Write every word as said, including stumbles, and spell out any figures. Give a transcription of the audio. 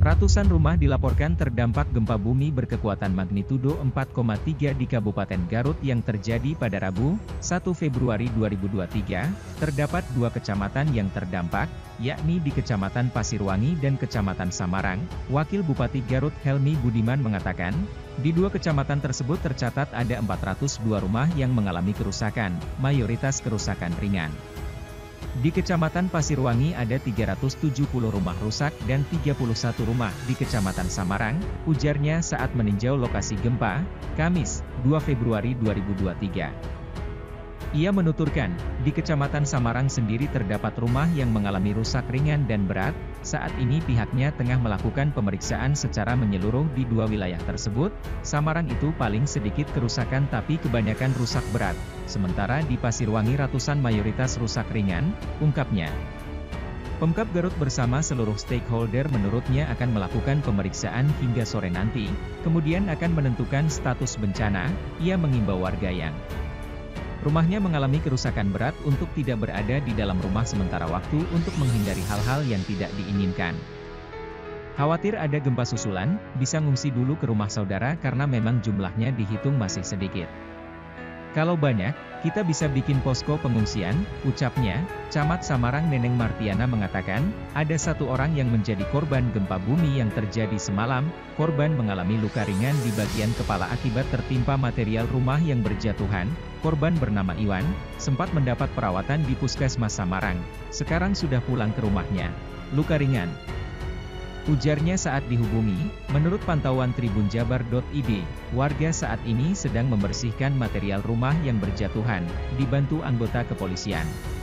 Ratusan rumah dilaporkan terdampak gempa bumi berkekuatan magnitudo empat koma tiga di Kabupaten Garut yang terjadi pada Rabu, satu Februari dua ribu dua puluh tiga. Terdapat dua kecamatan yang terdampak, yakni di Kecamatan Pasirwangi dan Kecamatan Samarang. Wakil Bupati Garut Helmi Budiman mengatakan, di dua kecamatan tersebut tercatat ada empat ratus dua rumah yang mengalami kerusakan, mayoritas kerusakan ringan. Di Kecamatan Pasirwangi ada tiga ratus tujuh puluh rumah rusak dan tiga puluh satu rumah di Kecamatan Samarang, ujarnya saat meninjau lokasi gempa, Kamis, dua Februari dua ribu dua puluh tiga. Ia menuturkan, di Kecamatan Samarang sendiri terdapat rumah yang mengalami rusak ringan dan berat. Saat ini pihaknya tengah melakukan pemeriksaan secara menyeluruh di dua wilayah tersebut. Samarang itu paling sedikit kerusakan tapi kebanyakan rusak berat. Sementara di Pasirwangi ratusan mayoritas rusak ringan, ungkapnya. Pemkab Garut bersama seluruh stakeholder menurutnya akan melakukan pemeriksaan hingga sore nanti, kemudian akan menentukan status bencana. Ia mengimbau warga yang rumahnya mengalami kerusakan berat untuk tidak berada di dalam rumah sementara waktu untuk menghindari hal-hal yang tidak diinginkan. Khawatir ada gempa susulan, bisa ngungsi dulu ke rumah saudara karena memang jumlahnya dihitung masih sedikit. Kalau banyak, kita bisa bikin posko pengungsian, ucapnya. Camat Samarang Neneng Martiana mengatakan, ada satu orang yang menjadi korban gempa bumi yang terjadi semalam. Korban mengalami luka ringan di bagian kepala akibat tertimpa material rumah yang berjatuhan. Korban bernama Iwan, sempat mendapat perawatan di Puskesmas Samarang. Sekarang sudah pulang ke rumahnya. Luka ringan, ujarnya saat dihubungi. Menurut pantauan tribun jabar titik i d, warga saat ini sedang membersihkan material rumah yang berjatuhan, dibantu anggota kepolisian.